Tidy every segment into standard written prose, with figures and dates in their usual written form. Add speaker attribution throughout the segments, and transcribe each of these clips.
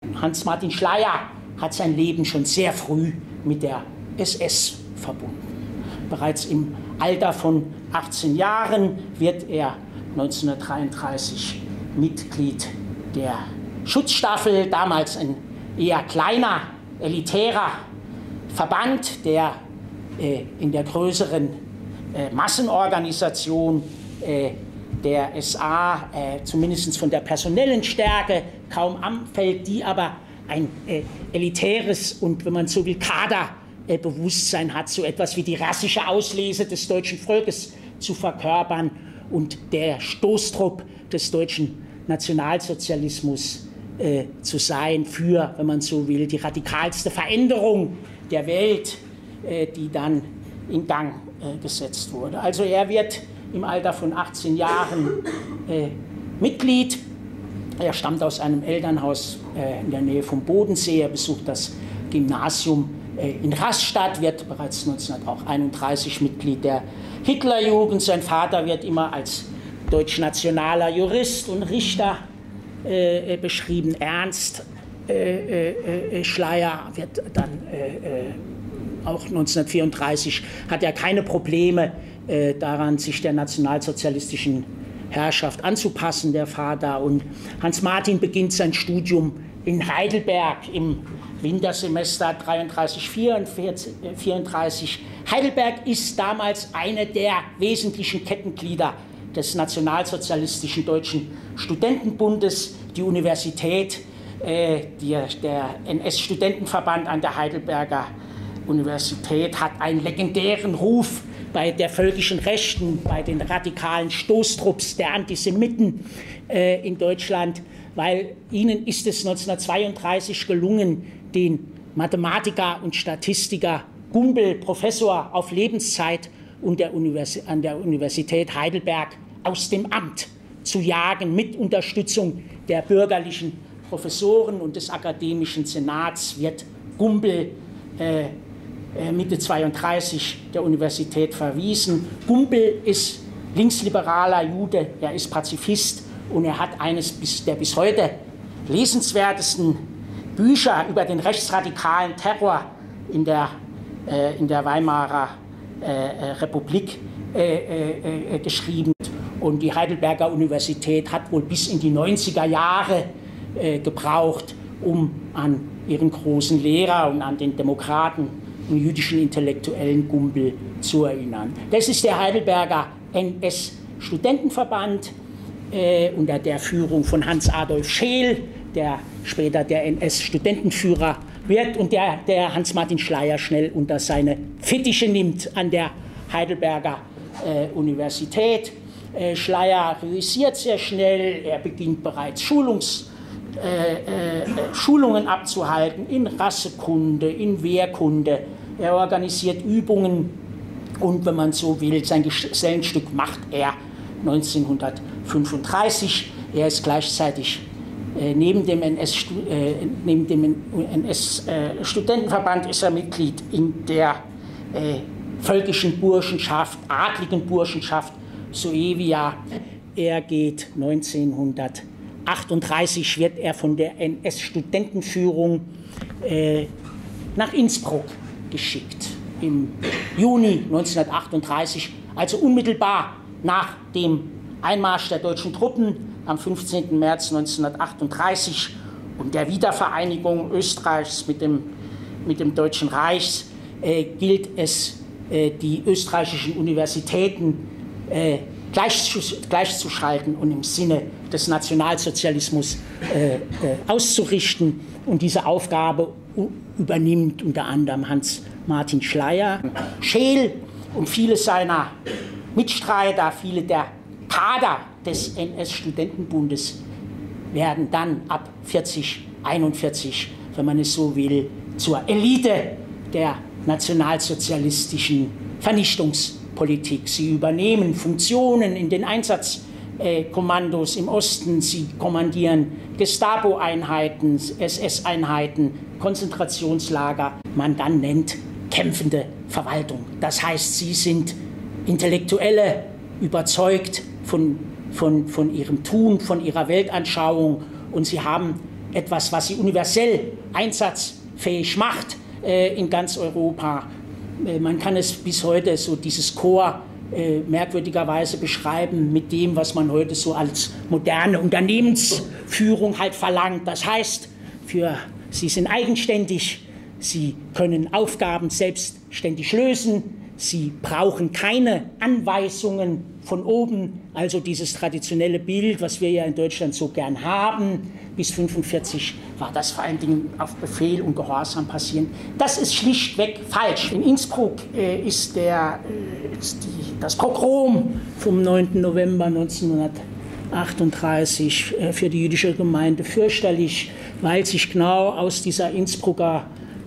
Speaker 1: Hans-Martin Schleyer hat sein Leben schon sehr früh mit der SS verbunden. Bereits im Alter von 18 Jahren wird er 1933 Mitglied der Schutzstaffel, damals ein eher kleiner, elitärer Verband, der in der größeren Massenorganisation der SA zumindest von der personellen Stärke kaum anfällt, die aber ein elitäres und, wenn man so will, Kaderbewusstsein hat, so etwas wie die rassische Auslese des deutschen Volkes zu verkörpern und der Stoßtrupp des deutschen Nationalsozialismus zu sein für, wenn man so will, die radikalste Veränderung der Welt, die dann in Gang gesetzt wurde. Also er wird im Alter von 18 Jahren Mitglied. Er stammt aus einem Elternhaus in der Nähe vom Bodensee. Er besucht das Gymnasium in Rastatt, wird bereits 1931 Mitglied der Hitlerjugend. Sein Vater wird immer als deutschnationaler Jurist und Richter beschrieben. Ernst Schleyer wird dann auch 1934, hat er keine Probleme daran, sich der nationalsozialistischen Herrschaft anzupassen, der Vater. Und Hans-Martin beginnt sein Studium in Heidelberg im Wintersemester 33/34. Heidelberg ist damals eine der wesentlichen Kettenglieder des nationalsozialistischen Deutschen Studentenbundes. Die Universität, der NS-Studentenverband an der Heidelberger Universität hat einen legendären Ruf bei der völkischen Rechten, bei den radikalen Stoßtrupps der Antisemiten in Deutschland, weil ihnen ist es 1932 gelungen, den Mathematiker und Statistiker Gumbel, Professor auf Lebenszeit an der Universität Heidelberg, aus dem Amt zu jagen, mit Unterstützung der bürgerlichen Professoren und des akademischen Senats wird Gumbel Mitte 1932 der Universität verwiesen. Gumbel ist linksliberaler Jude, er ist Pazifist und er hat eines der bis heute lesenswertesten Bücher über den rechtsradikalen Terror in der Weimarer Republik geschrieben. Und die Heidelberger Universität hat wohl bis in die 90er Jahre gebraucht, um an ihren großen Lehrer und an den Demokraten und jüdischen Intellektuellen Gumbel zu erinnern. Das ist der Heidelberger NS-Studentenverband unter der Führung von Hans Adolf Scheel, der später der NS-Studentenführer wird und der Hans-Martin Schleyer schnell unter seine Fittiche nimmt an der Heidelberger Universität. Schleyer realisiert sehr schnell, er beginnt bereits Schulungen abzuhalten in Rassekunde, in Wehrkunde. Er organisiert Übungen und, wenn man so will, sein Gesellenstück macht er 1935. Er ist gleichzeitig neben dem NS-Studentenverband ist er Mitglied in der völkischen Burschenschaft, adligen Burschenschaft Suevia. Er geht 1938 wird er von der NS-Studentenführung nach Innsbruck geschickt. Im Juni 1938, also unmittelbar nach dem Einmarsch der deutschen Truppen am 15. März 1938 und der Wiedervereinigung Österreichs mit dem Deutschen Reich, gilt es, die österreichischen Universitäten gleichzuschalten und im Sinne des Nationalsozialismus auszurichten. Und diese Aufgabe übernimmt unter anderem Hans-Martin Schleyer. Scheel und viele seiner Mitstreiter, viele der Kader des NS-Studentenbundes werden dann ab 1941, wenn man es so will, zur Elite der nationalsozialistischen Vernichtungspolitik. Sie übernehmen Funktionen in den Einsatzkommandos im Osten, sie kommandieren Gestapo-Einheiten, SS-Einheiten, Konzentrationslager, man dann nennt kämpfende Verwaltung. Das heißt, sie sind Intellektuelle, überzeugt von ihrem Tun, von ihrer Weltanschauung und sie haben etwas, was sie universell einsatzfähig macht in ganz Europa. Man kann es bis heute so dieses Korps merkwürdigerweise beschreiben mit dem, was man heute so als moderne Unternehmensführung halt verlangt. Das heißt, sie sind eigenständig, sie können Aufgaben selbstständig lösen, sie brauchen keine Anweisungen von oben, also dieses traditionelle Bild, was wir ja in Deutschland so gern haben. Bis 1945 war das vor allen Dingen auf Befehl und Gehorsam passieren. Das ist schlichtweg falsch. In Innsbruck ist das Pogrom vom 9. November 1938 für die jüdische Gemeinde fürchterlich, weil sich genau aus dieser Innsbrucker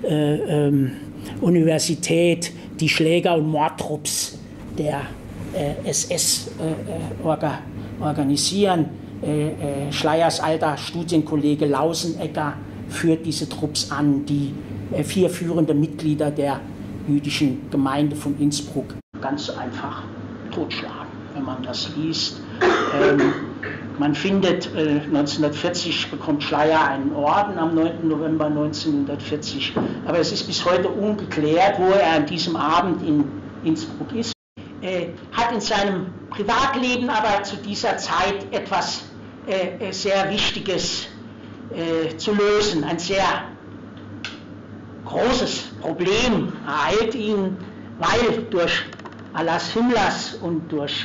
Speaker 1: Universität die Schläger- und Mordtrupps der SS organisieren. Schleiers alter Studienkollege Lausenegger führt diese Trupps an, die 4 führende Mitglieder der jüdischen Gemeinde von Innsbruck ganz einfach totschlagen, wenn man das liest. Man findet, 1940 bekommt Schleyer einen Orden am 9. November 1940, aber es ist bis heute ungeklärt, wo er an diesem Abend in Innsbruck ist. Hat in seinem Privatleben aber zu dieser Zeit etwas sehr Wichtiges zu lösen. Ein sehr großes Problem ereilt ihn, weil durch Erlass Himmlers und durch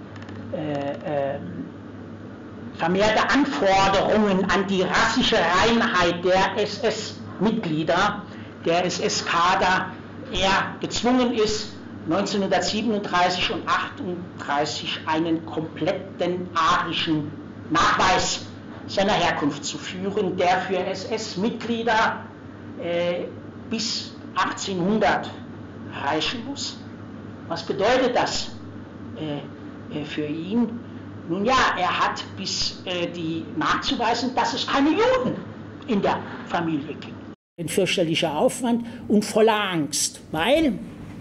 Speaker 1: vermehrte Anforderungen an die rassische Reinheit der SS-Mitglieder, der SS-Kader, er gezwungen ist, 1937 und 1938 einen kompletten arischen Nachweis seiner Herkunft zu führen, der für SS-Mitglieder bis 1800 reichen muss. Was bedeutet das für ihn? Nun ja, er hat bis die nachzuweisen, dass es keine Juden in der Familie gibt. Ein fürchterlicher Aufwand und voller Angst, weil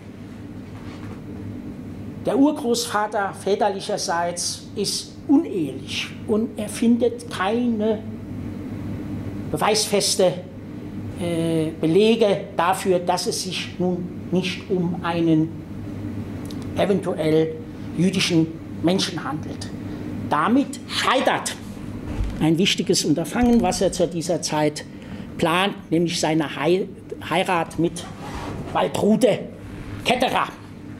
Speaker 1: der Urgroßvater väterlicherseits ist unehelich und er findet keine beweisfeste Belege dafür, dass es sich nun nicht um einen eventuell jüdischen Menschen handelt. Damit scheitert ein wichtiges Unterfangen, was er zu dieser Zeit plant, nämlich seine Heirat mit Waltrude Ketterer,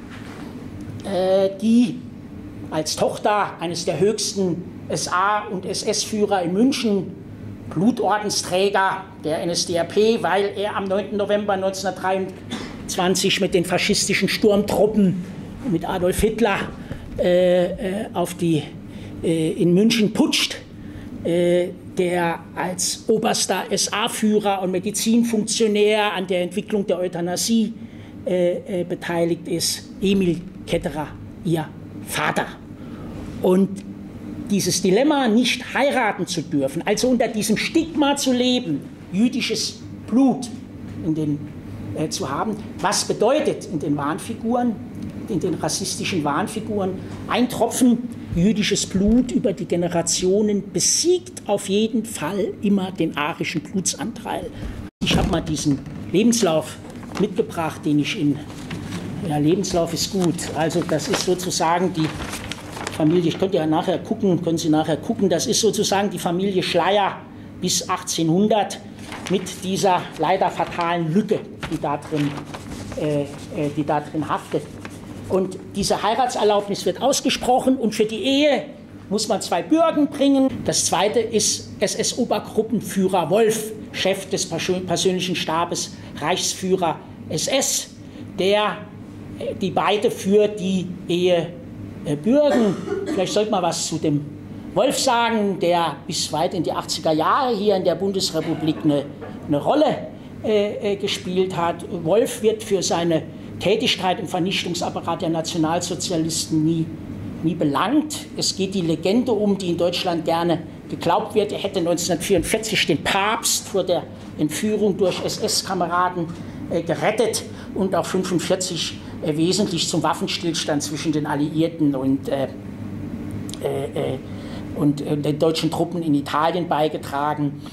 Speaker 1: die als Tochter eines der höchsten SA- und SS-Führer in München, Blutordensträger der NSDAP, weil er am 9. November 1923 mit den faschistischen Sturmtruppen, mit Adolf Hitler in München putscht, der als oberster SA-Führer und Medizinfunktionär an der Entwicklung der Euthanasie beteiligt ist, Emil Ketterer, ihr Vater. Und dieses Dilemma, nicht heiraten zu dürfen, also unter diesem Stigma zu leben, jüdisches Blut zu haben, was bedeutet in den Wahnfiguren, in den rassistischen Wahnfiguren, ein Tropfen jüdisches Blut über die Generationen besiegt auf jeden Fall immer den arischen Blutsanteil. Ich habe mal diesen Lebenslauf mitgebracht, den ich Lebenslauf ist gut. Also das ist sozusagen die Familie, können Sie nachher gucken, das ist sozusagen die Familie Schleyer bis 1800 mit dieser leider fatalen Lücke, die da drin haftet. Und diese Heiratserlaubnis wird ausgesprochen und für die Ehe muss man 2 Bürgen bringen. Das zweite ist SS-Obergruppenführer Wolf, Chef des persönlichen Stabes, Reichsführer SS, die beide für die Ehe bürgen. Vielleicht sollte man was zu dem Wolf sagen, der bis weit in die 80er Jahre hier in der Bundesrepublik eine Rolle gespielt hat. Wolf wird für seine Tätigkeit im Vernichtungsapparat der Nationalsozialisten nie belangt. Es geht die Legende die in Deutschland gerne geglaubt wird, er hätte 1944 den Papst vor der Entführung durch SS-Kameraden gerettet und auch 1945 wesentlich zum Waffenstillstand zwischen den Alliierten und den deutschen Truppen in Italien beigetragen.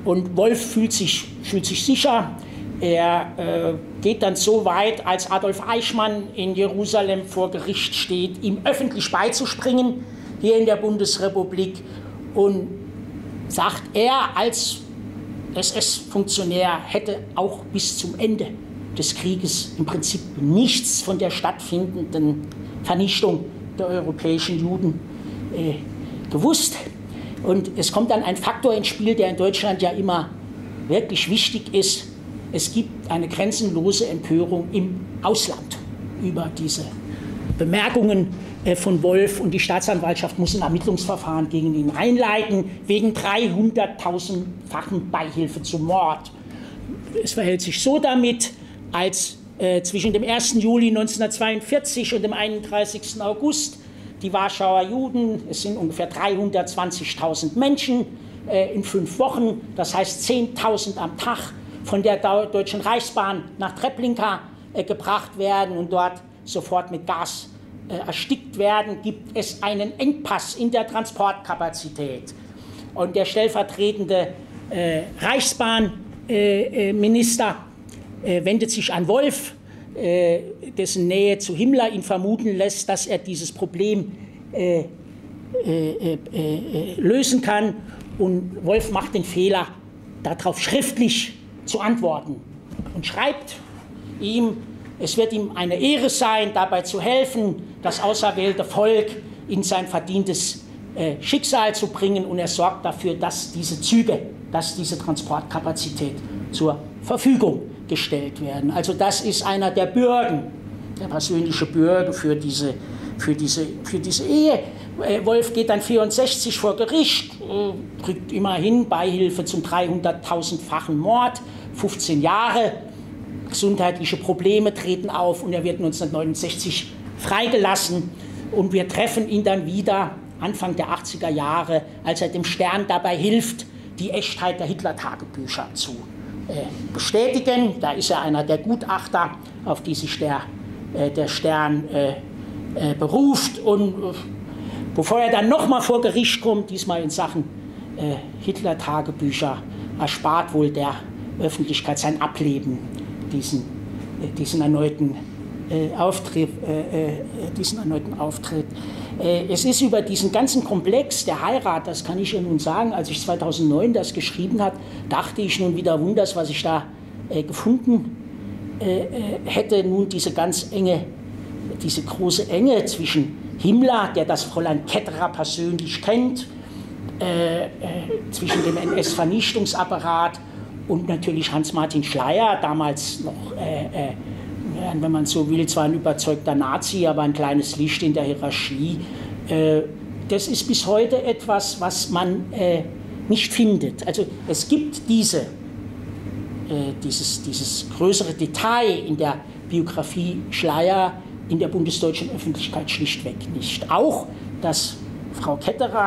Speaker 1: Und Wolf fühlt sich sicher. Er geht dann so weit, als Adolf Eichmann in Jerusalem vor Gericht steht, ihm öffentlich beizuspringen, hier in der Bundesrepublik, und sagt, er als SS-Funktionär hätte auch bis zum Ende des Krieges im Prinzip nichts von der stattfindenden Vernichtung der europäischen Juden gewusst. Und es kommt dann ein Faktor ins Spiel, der in Deutschland ja immer wirklich wichtig ist. Es gibt eine grenzenlose Empörung im Ausland über diese Bemerkungen von Wolf, und die Staatsanwaltschaft muss ein Ermittlungsverfahren gegen ihn einleiten, wegen 300.000-fachen Beihilfe zum Mord. Es verhält sich so damit, als zwischen dem 1. Juli 1942 und dem 31. August die Warschauer Juden, es sind ungefähr 320.000 Menschen in 5 Wochen, das heißt 10.000 am Tag, von der Deutschen Reichsbahn nach Treblinka gebracht werden und dort sofort mit Gas erstickt werden, gibt es einen Engpass in der Transportkapazität. Und der stellvertretende Reichsbahnminister wendet sich an Wolf, dessen Nähe zu Himmler ihn vermuten lässt, dass er dieses Problem lösen kann. Und Wolf macht den Fehler, darauf schriftlich zu antworten und schreibt ihm, es wird ihm eine Ehre sein, dabei zu helfen, das auserwählte Volk in sein verdientes Schicksal zu bringen, und er sorgt dafür, dass diese Züge, dass diese Transportkapazität zur Verfügung gestellt werden. Also das ist einer der Bürgen, der persönliche Bürger für diese Ehe. Wolf geht dann 64 vor Gericht, kriegt immerhin Beihilfe zum 300.000-fachen Mord, 15 Jahre, gesundheitliche Probleme treten auf, und er wird 1969 freigelassen, und wir treffen ihn dann wieder Anfang der 80er Jahre, als er dem Stern dabei hilft, die Echtheit der Hitler-Tagebücher zu bestätigen. Da ist er einer der Gutachter, auf die sich der Stern beruft, und bevor er dann nochmal vor Gericht kommt, diesmal in Sachen Hitler-Tagebücher, erspart wohl der Öffentlichkeit sein Ableben diesen erneuten Auftritt. Es ist über diesen ganzen Komplex der Heirat, das kann ich ja nun sagen, als ich 2009 das geschrieben habe, dachte ich nun wieder wunders, was ich da gefunden hätte. Nun diese große Enge zwischen Himmler, der das Fräulein Ketterer persönlich kennt, zwischen dem NS-Vernichtungsapparat und natürlich Hans-Martin Schleyer, damals noch, wenn man so will, zwar ein überzeugter Nazi, aber ein kleines Licht in der Hierarchie. Das ist bis heute etwas, was man nicht findet. Also es gibt dieses größere Detail in der Biografie Schleyer in der bundesdeutschen Öffentlichkeit schlichtweg nicht. Auch, dass Frau Ketterer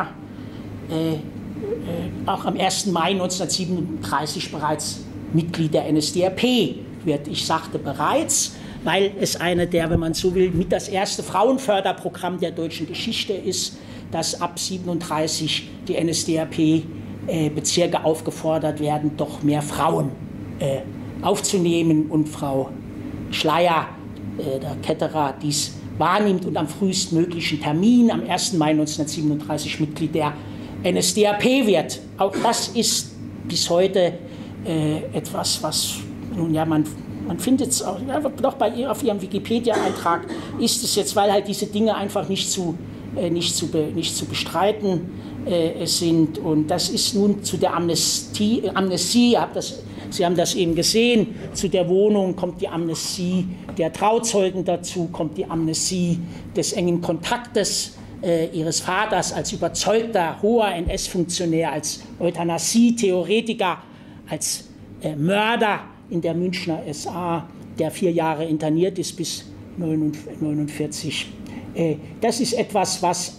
Speaker 1: auch am 1. Mai 1937 bereits Mitglied der NSDAP wird. Ich sagte bereits, weil es eine der, wenn man so will, mit das erste Frauenförderprogramm der deutschen Geschichte ist, dass ab 1937 die NSDAP-Bezirke aufgefordert werden, doch mehr Frauen aufzunehmen, und Frau Schleyer, der Ketterer, dies wahrnimmt und am frühestmöglichen Termin, am 1. Mai 1937, Mitglied der NSDAP wird. Auch das ist bis heute etwas, was, nun ja, man findet es auch, ja, doch bei ihr auf ihrem Wikipedia-Eintrag ist es jetzt, weil halt diese Dinge einfach nicht zu bestreiten sind. Und das ist nun zu der Amnestie, Sie haben das eben gesehen, zu der Wohnung kommt die Amnestie der Trauzeugen dazu, kommt die Amnestie des engen Kontaktes ihres Vaters als überzeugter, hoher NS-Funktionär, als Euthanasie-Theoretiker, als Mörder in der Münchner SA, der 4 Jahre interniert ist bis 1949. Das ist etwas, was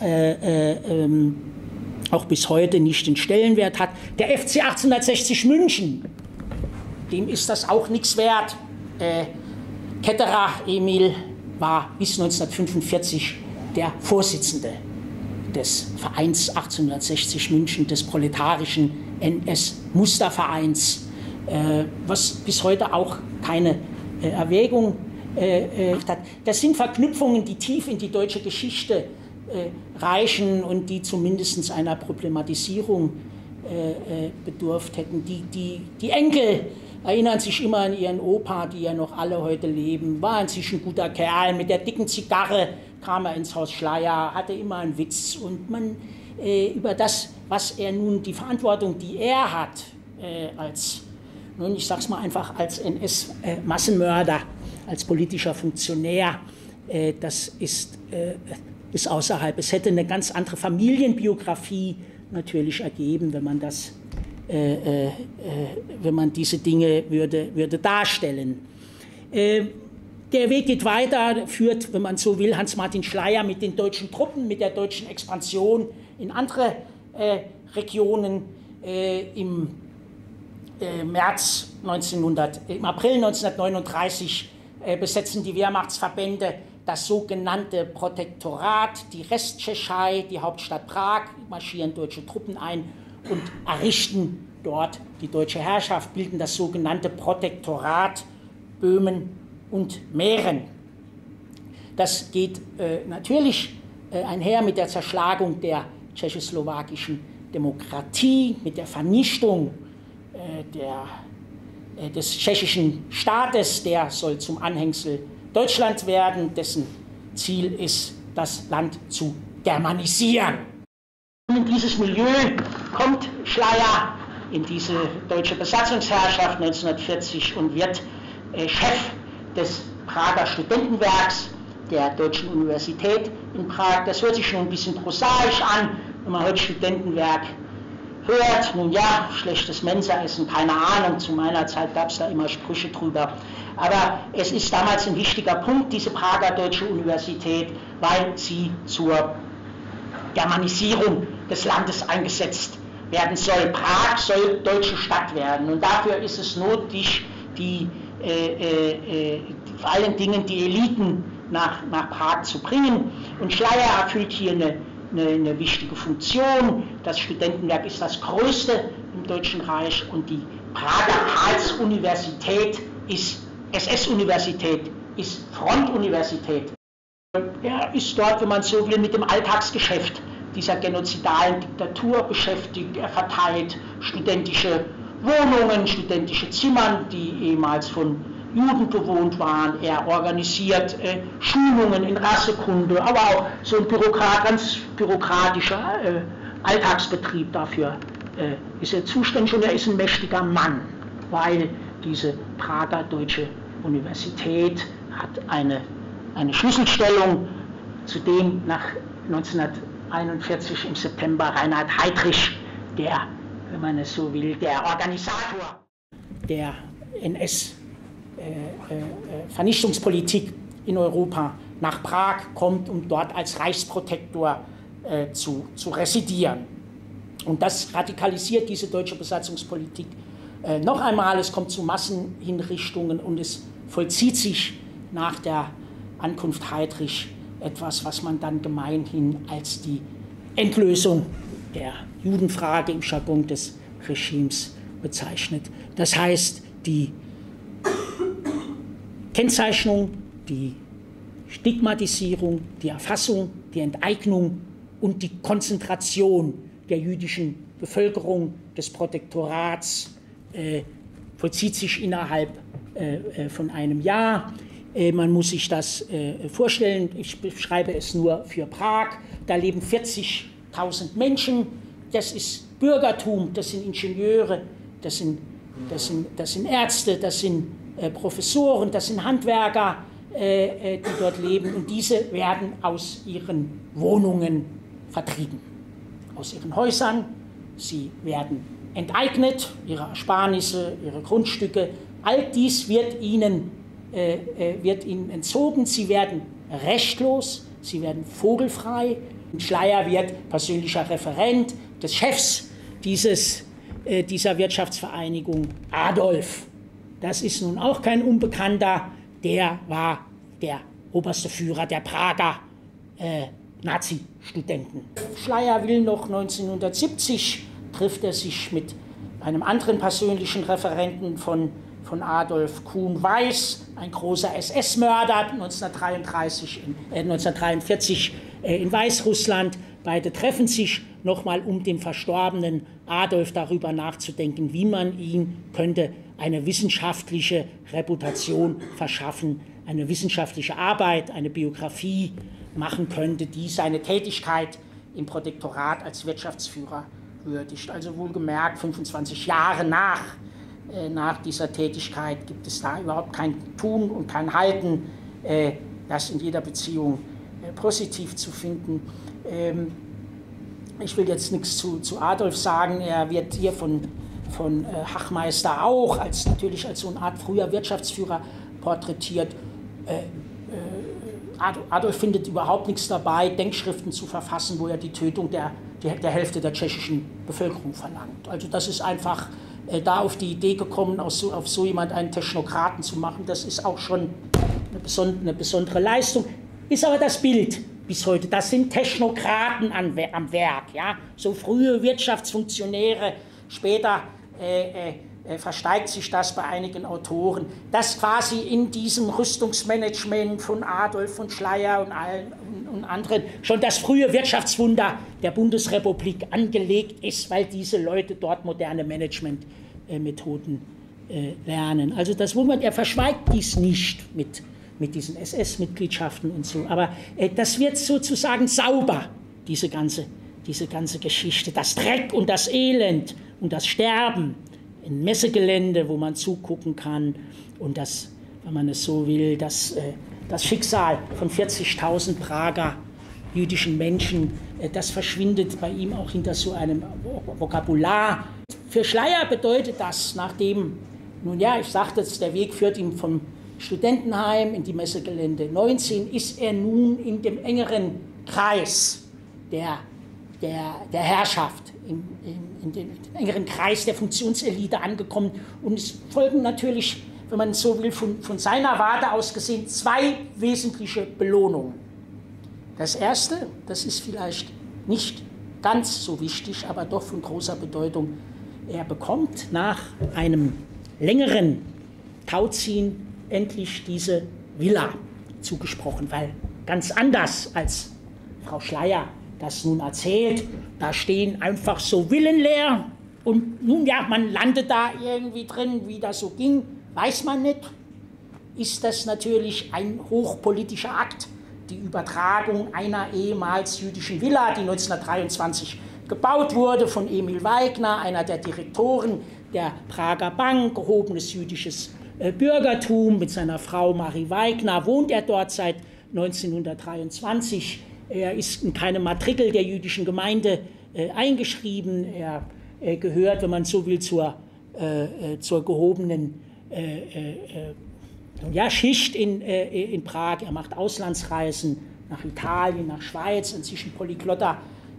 Speaker 1: auch bis heute nicht den Stellenwert hat. Der FC 1860 München, dem ist das auch nichts wert. Ketterer Emil war bis 1945 der Vorsitzende des Vereins 1860 München, des proletarischen NS-Mustervereins, was bis heute auch keine Erwägung hat. Das sind Verknüpfungen, die tief in die deutsche Geschichte reichen und die zumindest einer Problematisierung bedurft hätten. Die Enkel erinnern sich immer an ihren Opa, die ja noch alle heute leben, war an sich ein guter Kerl, mit der dicken Zigarre kam er ins Haus Schleyer, hatte immer einen Witz und man über das, was er nun, die Verantwortung, die er hat, als, nun ich sag's mal einfach, als NS-Massenmörder, als politischer Funktionär, das ist außerhalb. Es hätte eine ganz andere Familienbiografie natürlich ergeben, wenn man das, wenn man diese Dinge würde darstellen. Der Weg geht weiter, führt, wenn man so will, Hans-Martin Schleyer mit den deutschen Truppen, mit der deutschen Expansion in andere Regionen. Im April 1939 besetzen die Wehrmachtsverbände das sogenannte Protektorat, die Resttschechei, die Hauptstadt Prag, marschieren deutsche Truppen ein und errichten dort die deutsche Herrschaft, bilden das sogenannte Protektorat Böhmen und Mähren. Das geht natürlich einher mit der Zerschlagung der tschechoslowakischen Demokratie, mit der Vernichtung des tschechischen Staates, der soll zum Anhängsel Deutschland werden, dessen Ziel ist, das Land zu germanisieren. In dieses Milieu kommt Schleyer, in diese deutsche Besatzungsherrschaft 1940 und wird Chef des Prager Studentenwerks der Deutschen Universität in Prag. Das hört sich schon ein bisschen prosaisch an, wenn man heute Studentenwerk hört. Nun ja, schlechtes Mensaessen, keine Ahnung, zu meiner Zeit gab es da immer Sprüche drüber. Aber es ist damals ein wichtiger Punkt, diese Prager Deutsche Universität, weil sie zur Germanisierung des Landes eingesetzt werden soll. Prag soll deutsche Stadt werden und dafür ist es notwendig, vor allen Dingen die Eliten nach Prag zu bringen. Und Schleyer erfüllt hier eine wichtige Funktion. Das Studentenwerk ist das größte im Deutschen Reich und die Prager Karls-Universität ist SS-Universität, ist Frontuniversität. Er ist dort, wenn man so will, mit dem Alltagsgeschäft dieser genozidalen Diktatur beschäftigt. Er verteilt studentische Wohnungen, studentische Zimmer, die ehemals von Juden bewohnt waren. Er organisiert Schulungen in Rassekunde, aber auch so ein ganz bürokratischer Alltagsbetrieb. Dafür ist er zuständig und er ist ein mächtiger Mann, weil diese Prager Deutsche Universität hat eine Schlüsselstellung, zu dem nach 1941 im September Reinhard Heydrich, der, wenn man es so will, der Organisator der NS-Vernichtungspolitik in Europa nach Prag kommt, um dort als Reichsprotektor zu residieren. Und das radikalisiert diese deutsche Besatzungspolitik noch einmal. Es kommt zu Massenhinrichtungen und es vollzieht sich nach der Ankunft Heydrich etwas, was man dann gemeinhin als die Endlösung der Judenfrage im Jargon des Regimes bezeichnet. Das heißt, die Kennzeichnung, die Stigmatisierung, die Erfassung, die Enteignung und die Konzentration der jüdischen Bevölkerung des Protektorats vollzieht sich innerhalb von einem Jahr. Man muss sich das vorstellen, ich beschreibe es nur für Prag, da leben 40.000 Menschen, das ist Bürgertum, das sind Ingenieure, das sind Ärzte, das sind Professoren, das sind Handwerker, die dort leben und diese werden aus ihren Wohnungen vertrieben, aus ihren Häusern, sie werden enteignet, ihre Ersparnisse, ihre Grundstücke, all dies wird ihnen entzogen, sie werden rechtlos, sie werden vogelfrei. Schleyer wird persönlicher Referent des Chefs dieser Wirtschaftsvereinigung, Adolf. Das ist nun auch kein Unbekannter, der war der oberste Führer der Prager Nazi-Studenten. Schleyer will noch 1970, trifft er sich mit einem anderen persönlichen Referenten von Adolf Kuhn-Weiß, ein großer SS-Mörder, 1943 in Weißrussland. Beide treffen sich nochmal, um dem verstorbenen Adolf darüber nachzudenken, wie man ihm könnte eine wissenschaftliche Reputation verschaffen, eine wissenschaftliche Arbeit, eine Biografie machen könnte, die seine Tätigkeit im Protektorat als Wirtschaftsführer würdigt. Also wohlgemerkt, 25 Jahre nach dieser Tätigkeit gibt es da überhaupt kein Tun und kein Halten, das in jeder Beziehung positiv zu finden. Ich will jetzt nichts zu Adolf sagen, er wird hier von Hachmeister auch natürlich als so eine Art früher Wirtschaftsführer porträtiert. Adolf findet überhaupt nichts dabei, Denkschriften zu verfassen, wo er die Tötung der Hälfte der tschechischen Bevölkerung verlangt. Also das ist einfach da auf die Idee gekommen, auf so jemand einen Technokraten zu machen. Das ist auch schon eine besondere Leistung. Ist aber das Bild bis heute. Das sind Technokraten am Werk. Ja? So frühe Wirtschaftsfunktionäre, später versteigt sich das bei einigen Autoren, dass quasi in diesem Rüstungsmanagement von Adolf von Schleyer und anderen schon das frühe Wirtschaftswunder der Bundesrepublik angelegt ist, weil diese Leute dort moderne Managementmethoden lernen. Also das Wundert, er verschweigt dies nicht mit diesen SS-Mitgliedschaften und so, aber das wird sozusagen sauber, diese ganze Geschichte, das Dreck und das Elend und das Sterben, ein Messegelände, wo man zugucken kann und das, wenn man es so will, das Schicksal von 40.000 Prager jüdischen Menschen, das verschwindet bei ihm auch hinter so einem Vokabular. Für Schleyer bedeutet das, nachdem, nun ja, ich sagte es, der Weg führt ihm vom Studentenheim in die Messegelände 19, ist er nun in dem engeren Kreis der Herrschaft, in den engeren Kreis der Funktionselite angekommen. Und es folgen natürlich, wenn man so will, von seiner Warte aus gesehen, zwei wesentliche Belohnungen. Das erste, das ist vielleicht nicht ganz so wichtig, aber doch von großer Bedeutung. Er bekommt nach einem längeren Tauziehen endlich diese Villa zugesprochen, weil ganz anders als Frau Schleyer das nun erzählt, da stehen einfach so Villen leer und nun ja, man landet da irgendwie drin, wie das so ging, weiß man nicht. Ist das natürlich ein hochpolitischer Akt, die Übertragung einer ehemals jüdischen Villa, die 1923 gebaut wurde von Emil Weigner, einer der Direktoren der Prager Bank, gehobenes jüdisches Bürgertum. Mit seiner Frau Marie Weigner wohnt er dort seit 1923. Er ist in keine Matrikel der jüdischen Gemeinde eingeschrieben. Er gehört, wenn man so will, zur gehobenen Schicht in Prag. Er macht Auslandsreisen nach Italien, nach Schweiz, inzwischen polyglotter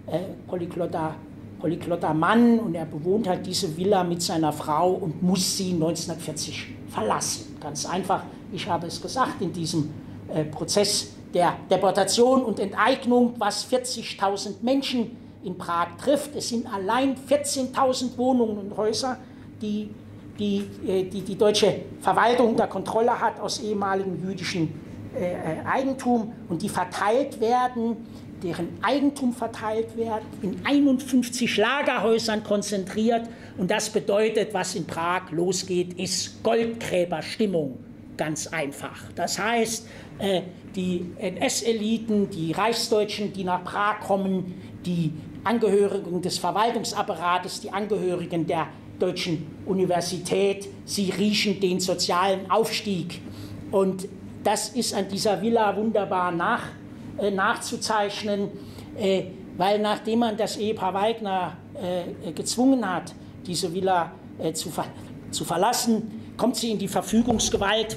Speaker 1: Mann, und er bewohnt halt diese Villa mit seiner Frau und muss sie 1940 verlassen. Ganz einfach, ich habe es gesagt, in diesem Prozess der Deportation und Enteignung, was 40.000 Menschen in Prag trifft. Es sind allein 14.000 Wohnungen und Häuser, die deutsche Verwaltung unter Kontrolle hat aus ehemaligem jüdischem Eigentum und die verteilt werden, deren Eigentum verteilt wird, in 51 Lagerhäusern konzentriert. Und das bedeutet, was in Prag losgeht, ist Goldgräberstimmung, ganz einfach. Das heißt, die NS-Eliten, die Reichsdeutschen, die nach Prag kommen, die Angehörigen des Verwaltungsapparates, die Angehörigen der Deutschen Universität, sie riechen den sozialen Aufstieg. Und das ist an dieser Villa wunderbar nachzuzeichnen, weil nachdem man das Ehepaar Weigner gezwungen hat, diese Villa zu verlassen, kommt sie in die Verfügungsgewalt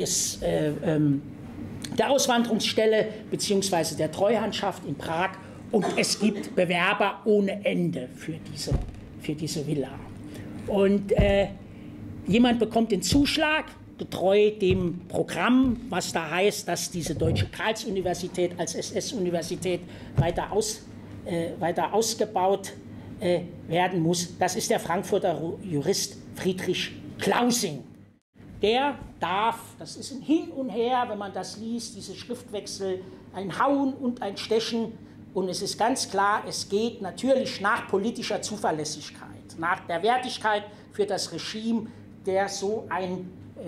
Speaker 1: der Auswanderungsstelle bzw. der Treuhandschaft in Prag, und es gibt Bewerber ohne Ende für diese Villa. Und jemand bekommt den Zuschlag, getreu dem Programm, was da heißt, dass diese Deutsche Karls-Universität als SS-Universität weiter ausgebaut werden muss. Das ist der Frankfurter Jurist Friedrich Clausing. Der darf, das ist ein Hin und Her, wenn man das liest, diese Schriftwechsel, ein Hauen und ein Stechen. Und es ist ganz klar, es geht natürlich nach politischer Zuverlässigkeit, nach der Wertigkeit für das Regime, der so ein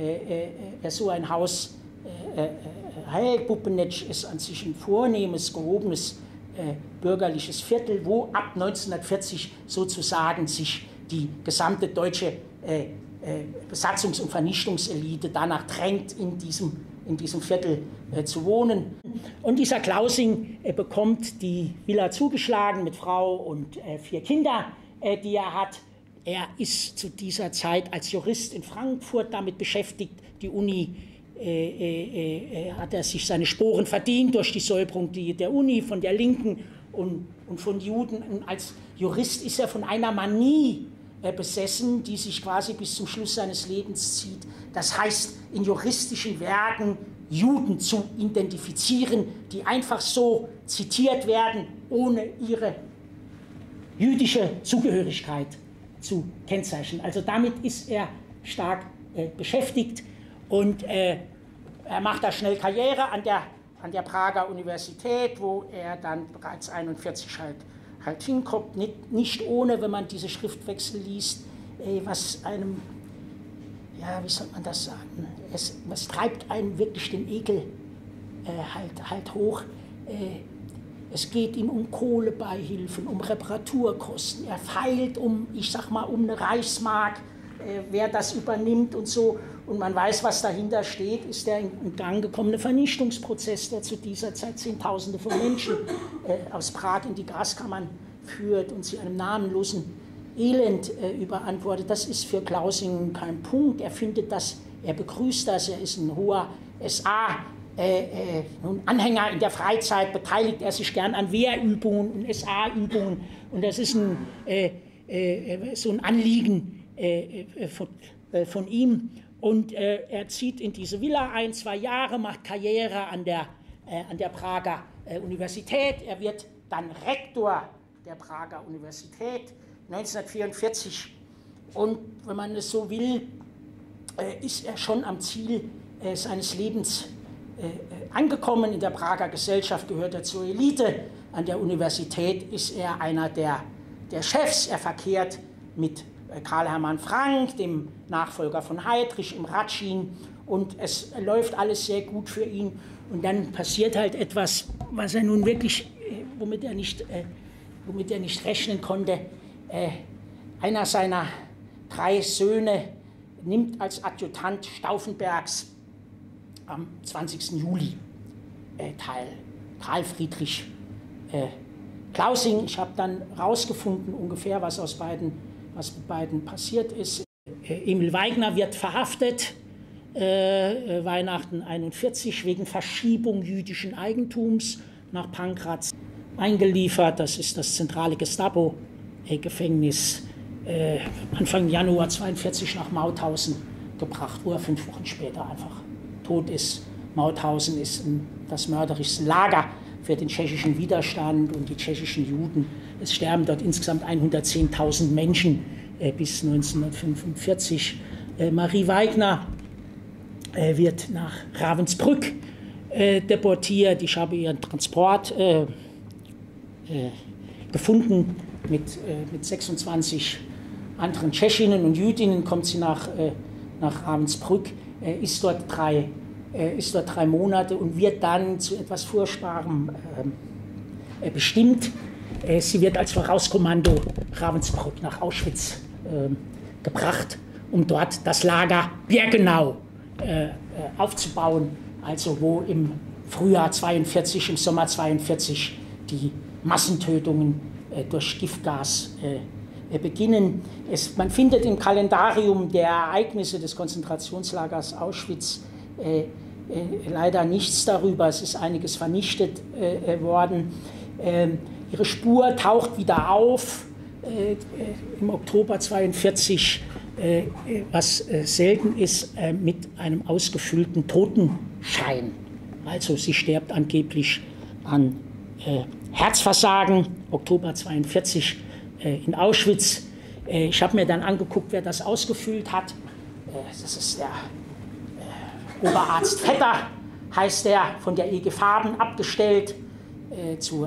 Speaker 1: Haus Heil-Bubbenitsch ist an sich ein vornehmes, gehobenes bürgerliches Viertel, wo ab 1940 sozusagen sich die gesamte deutsche Besatzungs- und Vernichtungselite danach drängt, in diesem Viertel zu wohnen. Und dieser Clausing bekommt die Villa zugeschlagen mit Frau und 4 Kinder, die er hat. Er ist zu dieser Zeit als Jurist in Frankfurt damit beschäftigt. Die Uni hat er sich seine Sporen verdient durch die Säuberung der Uni von der Linken und von Juden. Und als Jurist ist er von einer Manie besessen, die sich quasi bis zum Schluss seines Lebens zieht. Das heißt, in juristischen Werken Juden zu identifizieren, die einfach so zitiert werden, ohne ihre jüdische Zugehörigkeit zu kennzeichnen. Also damit ist er stark beschäftigt und er macht da schnell Karriere an der Prager Universität, wo er dann bereits 1941 halt hinkommt, nicht ohne, wenn man diese Schriftwechsel liest, was einem, ja, wie soll man das sagen, was treibt einem wirklich den Ekel halt hoch. Es geht ihm um Kohlebeihilfen, um Reparaturkosten, er feilt ich sag mal, um eine Reichsmark, wer das übernimmt und so. Und man weiß, was dahinter steht, ist der in Gang gekommene Vernichtungsprozess, der zu dieser Zeit Zehntausende von Menschen aus Prag in die Gaskammern führt und sie einem namenlosen Elend überantwortet. Das ist für Clausing kein Punkt. Er findet das, er begrüßt das, er ist ein hoher SA-Anhänger in der Freizeit, beteiligt er sich gern an Wehrübungen und SA-Übungen. Und das ist so ein Anliegen von ihm. Und er zieht in diese Villa ein, 2 Jahre, macht Karriere an der Prager Universität. Er wird dann Rektor der Prager Universität 1944. Und wenn man es so will, ist er schon am Ziel seines Lebens angekommen. In der Prager Gesellschaft gehört er zur Elite. An der Universität ist er einer der Chefs. Er verkehrt mit Karl Hermann Frank, dem Nachfolger von Heydrich, im Ratschin, und es läuft alles sehr gut für ihn. Und dann passiert halt etwas, was er nun wirklich, womit er nicht rechnen konnte. Einer seiner 3 Söhne nimmt als Adjutant Stauffenbergs am 20. Juli teil. Karl Friedrich Clausing. Ich habe dann rausgefunden ungefähr, was mit beiden passiert ist. Emil Weigner wird verhaftet, Weihnachten 1941, wegen Verschiebung jüdischen Eigentums nach Pankraz eingeliefert. Das ist das zentrale Gestapo-Gefängnis. Anfang Januar 1942 nach Mauthausen gebracht, wo er 5 Wochen später einfach tot ist. Mauthausen ist das mörderischste Lager für den tschechischen Widerstand und die tschechischen Juden. Es sterben dort insgesamt 110.000 Menschen bis 1945. Marie Weigner wird nach Ravensbrück deportiert. Ich habe ihren Transport gefunden mit 26 anderen Tschechinnen und Jüdinnen. Kommt sie nach Ravensbrück, ist dort 3 Monate und wird dann zu etwas Furchtbarem bestimmt. Sie wird als Vorauskommando Ravensbrück nach Auschwitz gebracht, um dort das Lager Birkenau aufzubauen, also wo im Frühjahr 1942, im Sommer 1942 die Massentötungen durch Giftgas beginnen. Man findet im Kalendarium der Ereignisse des Konzentrationslagers Auschwitz leider nichts darüber. Es ist einiges vernichtet worden. Ihre Spur taucht wieder auf im Oktober 1942, was selten ist, mit einem ausgefüllten Totenschein. Also sie stirbt angeblich an Herzversagen, Oktober 1942, in Auschwitz. Ich habe mir dann angeguckt, wer das ausgefüllt hat. Das ist der Oberarzt Vetter, heißt der, von der IG Farben abgestellt zur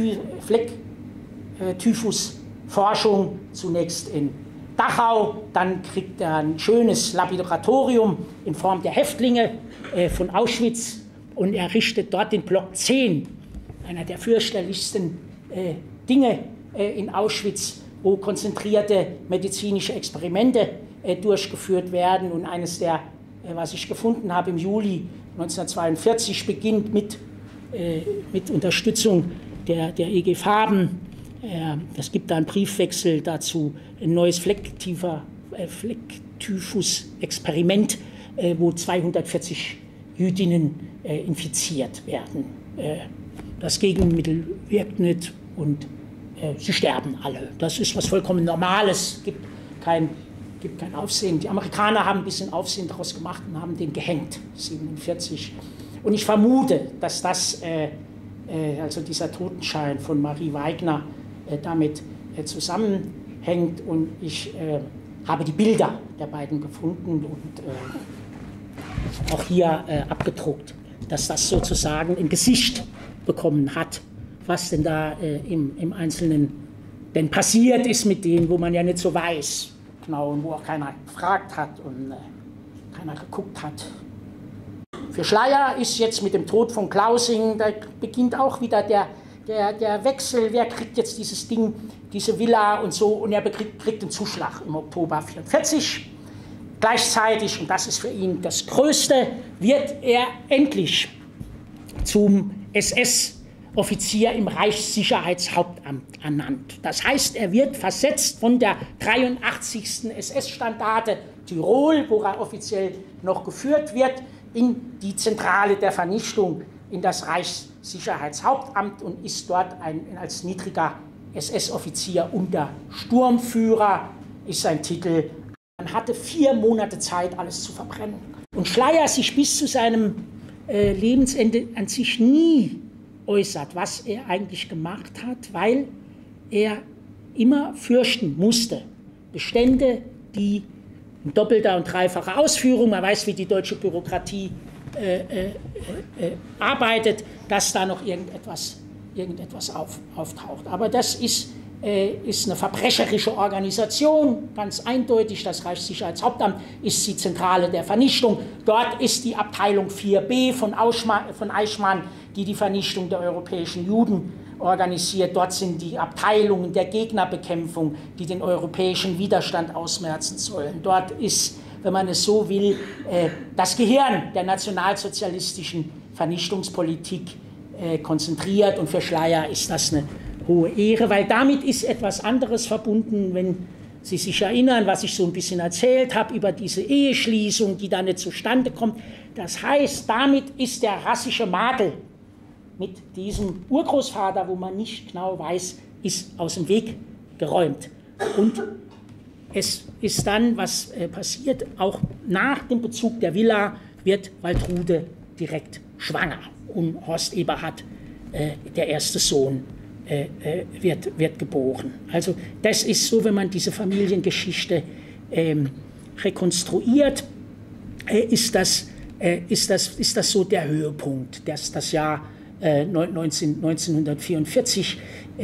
Speaker 1: Flecktyphus-Forschung, zunächst in Dachau. Dann kriegt er ein schönes Laboratorium in Form der Häftlinge von Auschwitz und errichtet dort den Block 10, einer der fürchterlichsten Dinge in Auschwitz, wo konzentrierte medizinische Experimente durchgeführt werden. Und eines der, was ich gefunden habe im Juli 1942, beginnt mit Unterstützung der IG Farben. Es gibt da einen Briefwechsel dazu, ein neues Flecktyphus-Experiment, wo 240 Jüdinnen infiziert werden. Das Gegenmittel wirkt nicht und sie sterben alle. Das ist was vollkommen Normales, gibt kein Aufsehen. Die Amerikaner haben ein bisschen Aufsehen daraus gemacht und haben den gehängt, 1947. Und ich vermute, dass das, also dieser Totenschein von Marie Weigner, damit zusammenhängt. Und ich habe die Bilder der beiden gefunden und auch hier abgedruckt, dass das sozusagen ein Gesicht bekommen hat, was denn da im Einzelnen denn passiert ist mit denen, wo man ja nicht so weiß, genau, und wo auch keiner gefragt hat und keiner geguckt hat. Für Schleyer ist jetzt mit dem Tod von Klausing, da beginnt auch wieder der Wechsel, wer kriegt jetzt dieses Ding, diese Villa und so, und er kriegt den Zuschlag im Oktober 1944. Gleichzeitig, und das ist für ihn das Größte, wird er endlich zum SS-Offizier im Reichssicherheitshauptamt ernannt. Das heißt, er wird versetzt von der 83. SS-Standarte Tirol, wo er offiziell noch geführt wird, in die Zentrale der Vernichtung, in das Reichssicherheitshauptamt, und ist dort als niedriger SS-Offizier unter Sturmführer, ist sein Titel. Man hatte 4 Monate Zeit, alles zu verbrennen. Und Schleyer sich bis zu seinem Lebensende an sich nie äußert, was er eigentlich gemacht hat, weil er immer fürchten musste, Bestände, die in doppelter und dreifacher Ausführung, man weiß, wie die deutsche Bürokratie arbeitet, dass da noch irgendetwas auftaucht. Aber das ist eine verbrecherische Organisation, ganz eindeutig. Das Reichssicherheitshauptamt ist die Zentrale der Vernichtung. Dort ist die Abteilung 4b von Eichmann, die die Vernichtung der europäischen Juden organisiert. Dort sind die Abteilungen der Gegnerbekämpfung, die den europäischen Widerstand ausmerzen sollen. Dort ist, wenn man es so will, das Gehirn der nationalsozialistischen Vernichtungspolitik konzentriert. Und für Schleyer ist das eine hohe Ehre, weil damit ist etwas anderes verbunden, wenn Sie sich erinnern, was ich so ein bisschen erzählt habe über diese Eheschließung, die da nicht zustande kommt. Das heißt, damit ist der rassische Makel mit diesem Urgroßvater, wo man nicht genau weiß, ist aus dem Weg geräumt. Und es ist dann, was passiert, auch nach dem Bezug der Villa wird Waltrude direkt schwanger. Und Horst Eberhard, der erste Sohn, wird geboren. Also das ist so, wenn man diese Familiengeschichte rekonstruiert, ist das so der Höhepunkt, das Jahr 1944.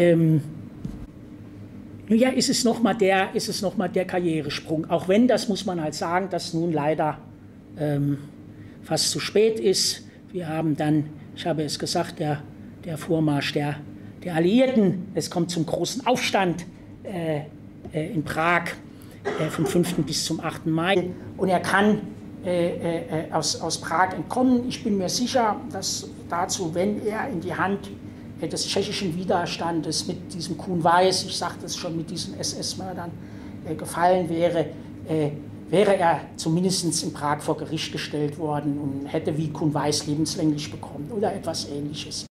Speaker 1: Ja, ist es noch mal der Karrieresprung, auch wenn, das muss man halt sagen, das nun leider fast zu spät ist. Wir haben dann, ich habe es gesagt, der Vormarsch der Alliierten, es kommt zum großen Aufstand in Prag vom 5. bis zum 8. Mai, und er kann aus Prag entkommen. Ich bin mir sicher, dass dazu, wenn er in die Hand des tschechischen Widerstandes mit diesem Kuhn Weiß, ich sagte es schon, mit diesen SS-Mördern gefallen wäre, wäre er zumindest in Prag vor Gericht gestellt worden und hätte wie Kuhn Weiß lebenslänglich bekommen oder etwas Ähnliches.